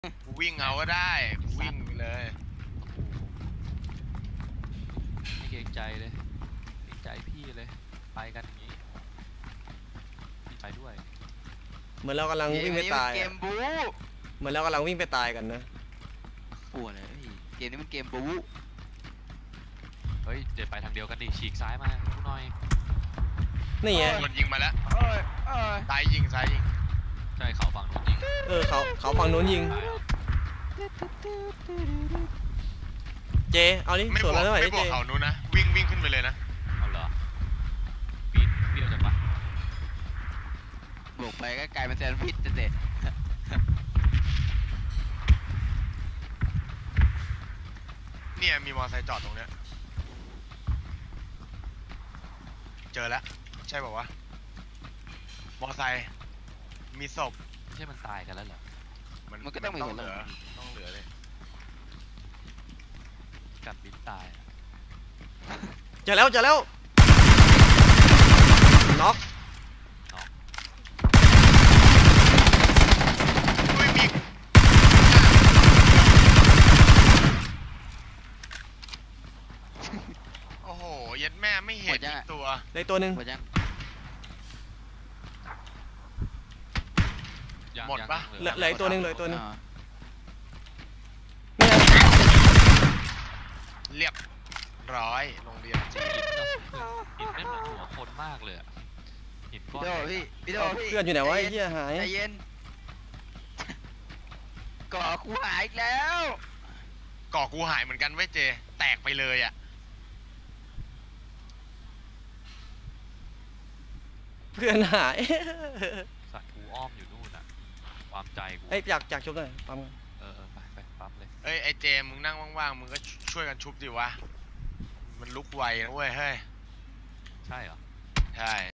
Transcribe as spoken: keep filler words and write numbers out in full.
กูวิ่งเอาก็ได้กูวิ่งไปเลยไม่เกรงใจเลยเกรงใจพี่เลยไปกันอย่างนี้พี่ไปด้วยเหมือนเรากำลังวิ่งไปตายเกมบู๊เหมือนเรากำลังวิ่งไปตายกันนะปวดเลยเกมนี้มันเกมบู๊เฮ้ยเดี๋ยวไปทางเดียวกันดิฉีกซ้ายมาดูหน่อยนี่ไงโดนยิงมาแล้วเอ้ยเอ้ยซ้ายยิงซ้ายยิงใช่เขาฝั่งนู้นยิงเออเขาเขาฝั่งนู้นยิงเจเอาดิไม่สบวนวมากเท่าไหร่ไม่บวกเจเขานู้นนะวิ่งวิ่งขึ้นไปเลยนะเอาเหรอปีนเบี้ยวจังวะบวกไปก็กลายเป็นแซนด์วิชเด็ดเนี่ยมีมอเตอร์ไซค์จอดตรงเนี้ยเจอแล้วใช่ป่าววะมอเตอร์ไซค์มีศพไม่ใช่มันตายกันแล้วเหรอมันก็ต้องมีคนเหเหลืลืออต้องเหลือเลยกัดลิ้นตายอะเจอแล้วเจอแล้วน็อกอุ้ยมีโอ้โหยัดแม่ไม่เห็นอีกตัวได้ตัวหนึ่งหมดยังยังหมดยังปะเหลือเหลืออีกตัวหนึ่งเหลืออีกตัวหนึ่งอ่าเนี่ยเรียบร้อยโรงเรียนจีนหินเนอะหินไม่เหมือนหัวคนมากเลยอะหินก้อนพี่โดใหญ่พี่พี่โดพี่เพื่อนอยู่ไหนวะไอ้เหี้ยหายใจเย็นก่อกูหายอีกแล้วก่อกูหายเหมือนกันเว้ยเจแตกไปเลยอ่ะเพื่อนหายสัตว์กูอ้อมอยู่นู่นอะความใจกูเอ้ยอยากอยากชมหน่อยปั๊มกันเออเออไปไปปั๊มเลยเอ้ยไอเจมึงนั่งว่างๆมึงก็ช่วยกันชุบดิวะมันลุกไวนะเว้ยเฮ้ยใช่เหรอใช่